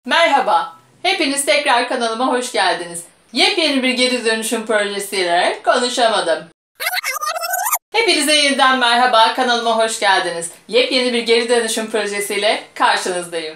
Merhaba, hepiniz tekrar kanalıma hoş geldiniz. Yepyeni bir geri dönüşüm projesiyle konuşamadım. Hepinize yeniden merhaba, kanalıma hoş geldiniz. Yepyeni bir geri dönüşüm projesiyle karşınızdayım.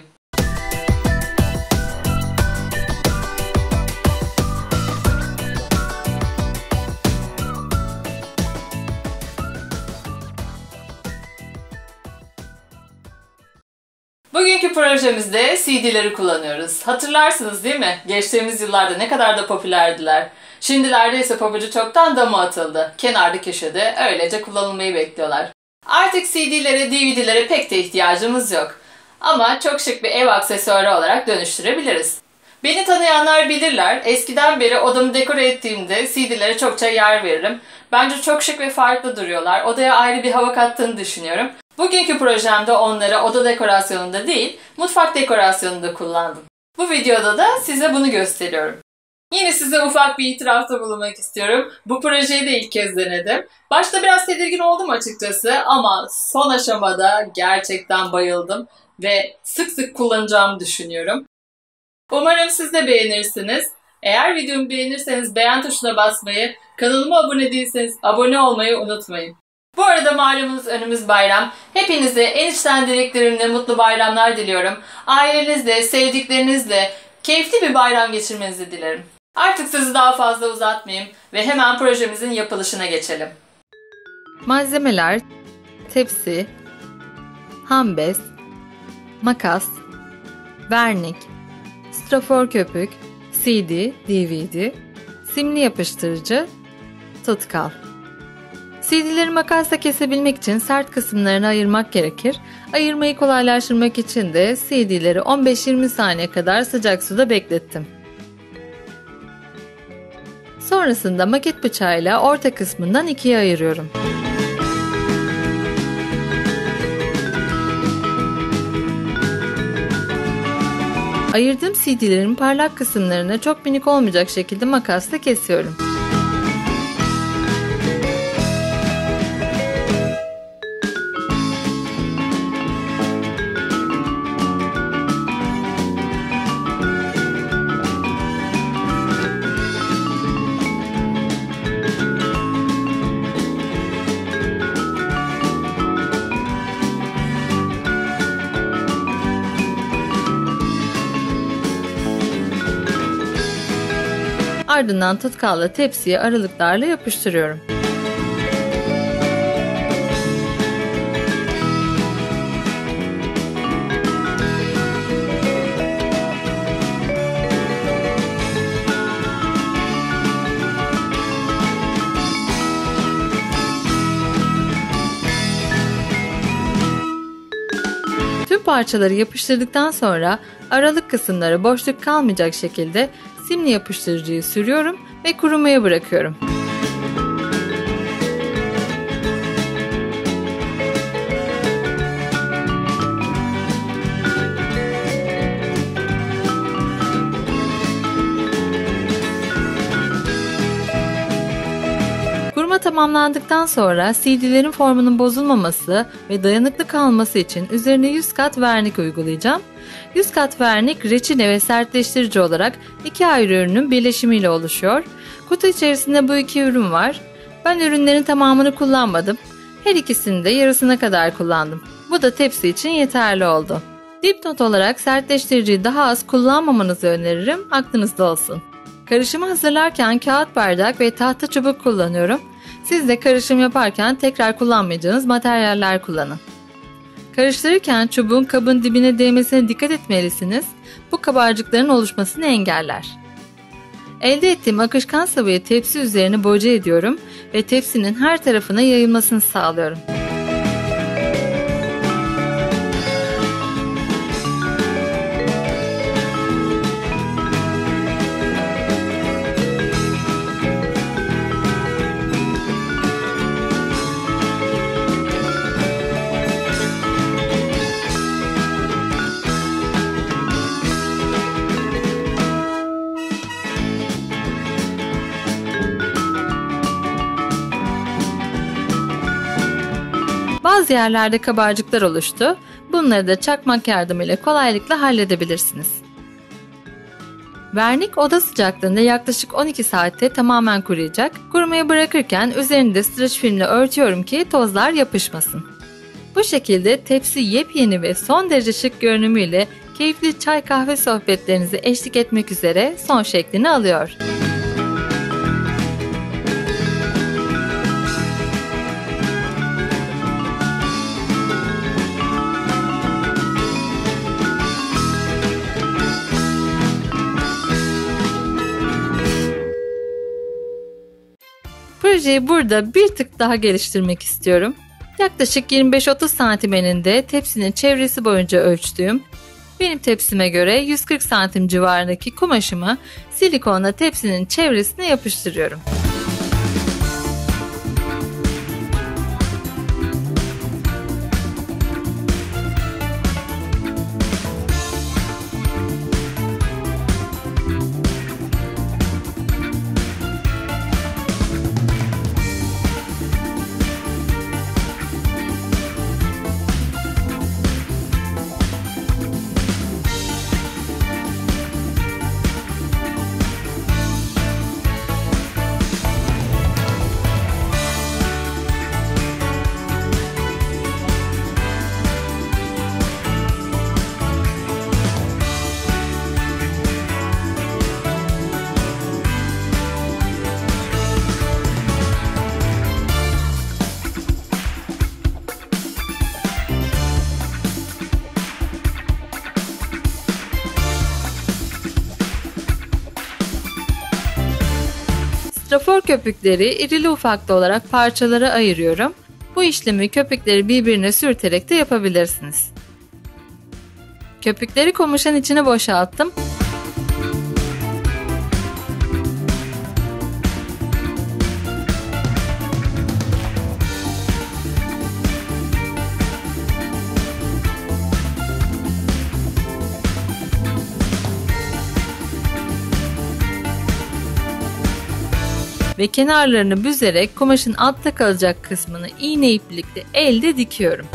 Bugünkü projemizde CD'leri kullanıyoruz. Hatırlarsınız değil mi? Geçtiğimiz yıllarda ne kadar da popülerdiler. Şimdilerde ise pabucu çoktan dama atıldı. Kenarda köşede öylece kullanılmayı bekliyorlar. Artık CD'lere, DVD'lere pek de ihtiyacımız yok. Ama çok şık bir ev aksesuarı olarak dönüştürebiliriz. Beni tanıyanlar bilirler. Eskiden beri odamı dekore ettiğimde CD'lere çokça yer veririm. Bence çok şık ve farklı duruyorlar. Odaya ayrı bir hava kattığını düşünüyorum. Bugünkü projemde onları oda dekorasyonunda değil, mutfak dekorasyonunda kullandım. Bu videoda da size bunu gösteriyorum. Yine size ufak bir itirafta bulunmak istiyorum. Bu projeyi de ilk kez denedim. Başta biraz tedirgin oldum açıkçası ama son aşamada gerçekten bayıldım ve sık sık kullanacağımı düşünüyorum. Umarım siz de beğenirsiniz. Eğer videomu beğenirseniz beğen tuşuna basmayı, kanalıma abone değilseniz abone olmayı unutmayın. Bu arada malumunuz önümüz bayram. Hepinize en içten dileklerimle mutlu bayramlar diliyorum. Ailenizle, sevdiklerinizle keyifli bir bayram geçirmenizi dilerim. Artık sizi daha fazla uzatmayayım ve hemen projemizin yapılışına geçelim. Malzemeler: tepsi, ham bez, makas, vernik, strafor köpük, CD, DVD, simli yapıştırıcı, tutkal. CD'leri makasla kesebilmek için sert kısımlarını ayırmak gerekir. Ayırmayı kolaylaştırmak için de CD'leri 15-20 saniye kadar sıcak suda beklettim. Sonrasında maket bıçağıyla orta kısmından ikiye ayırıyorum. Ayırdığım CD'lerin parlak kısımlarını çok minik olmayacak şekilde makasla kesiyorum. Ardından tutkalla tepsiye aralıklarla yapıştırıyorum. Tüm parçaları yapıştırdıktan sonra aralık kısımlara boşluk kalmayacak şekilde simli yapıştırıcıyı sürüyorum ve kurumaya bırakıyorum. Kuruma tamamlandıktan sonra CD'lerin formunun bozulmaması ve dayanıklı kalması için üzerine 100 kat vernik uygulayacağım. 100 kat vernik, reçine ve sertleştirici olarak iki ayrı ürünün birleşimiyle oluşuyor. Kutu içerisinde bu iki ürün var. Ben ürünlerin tamamını kullanmadım. Her ikisini de yarısına kadar kullandım. Bu da tepsi için yeterli oldu. Dipnot olarak sertleştiriciyi daha az kullanmamanızı öneririm, aklınızda olsun. Karışımı hazırlarken kağıt bardak ve tahta çubuk kullanıyorum. Siz de karışım yaparken tekrar kullanmayacağınız materyaller kullanın. Karıştırırken çubuğun kabın dibine değmesine dikkat etmelisiniz. Bu kabarcıkların oluşmasını engeller. Elde ettiğim akışkan sıvıyı tepsi üzerine boca ediyorum ve tepsinin her tarafına yayılmasını sağlıyorum. Bazı yerlerde kabarcıklar oluştu. Bunları da çakmak yardımıyla kolaylıkla halledebilirsiniz. Vernik oda sıcaklığında yaklaşık 12 saatte tamamen kuruyacak. Kurumaya bırakırken üzerini de streç filmle örtüyorum ki tozlar yapışmasın. Bu şekilde tepsi yepyeni ve son derece şık görünümüyle keyifli çay kahve sohbetlerinize eşlik etmek üzere son şeklini alıyor. Projeyi burada bir tık daha geliştirmek istiyorum. Yaklaşık 25-30 santim eninde tepsinin çevresi boyunca ölçtüğüm, benim tepsime göre 140 santim civarındaki kumaşımı silikonla tepsinin çevresine yapıştırıyorum. Strafor köpükleri irili ufaklı olarak parçalara ayırıyorum. Bu işlemi köpükleri birbirine sürterek de yapabilirsiniz. Köpükleri kumaşın içine boşalttım. Ve kenarlarını büzerek kumaşın altta kalacak kısmını iğne iplikle elde dikiyorum.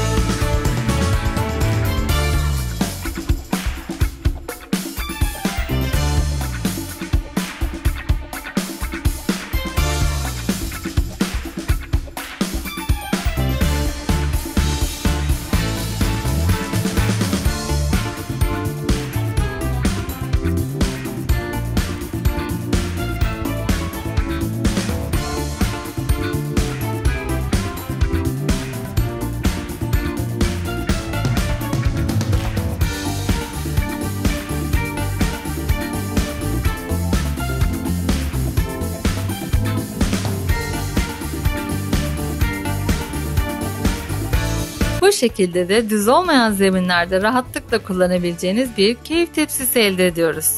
Bu şekilde de düz olmayan zeminlerde rahatlıkla kullanabileceğiniz bir keyif tepsisi elde ediyoruz.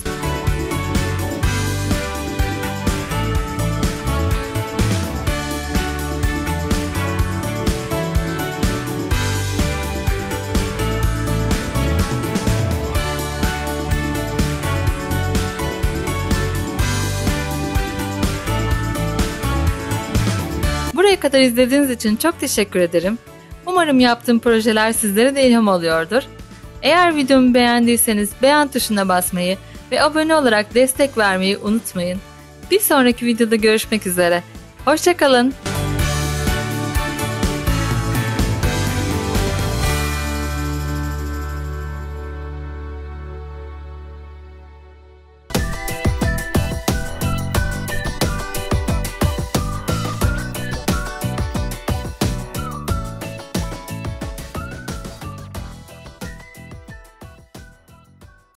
Buraya kadar izlediğiniz için çok teşekkür ederim. Umarım yaptığım projeler sizlere de ilham oluyordur. Eğer videomu beğendiyseniz beğen tuşuna basmayı ve abone olarak destek vermeyi unutmayın. Bir sonraki videoda görüşmek üzere. Hoşça kalın.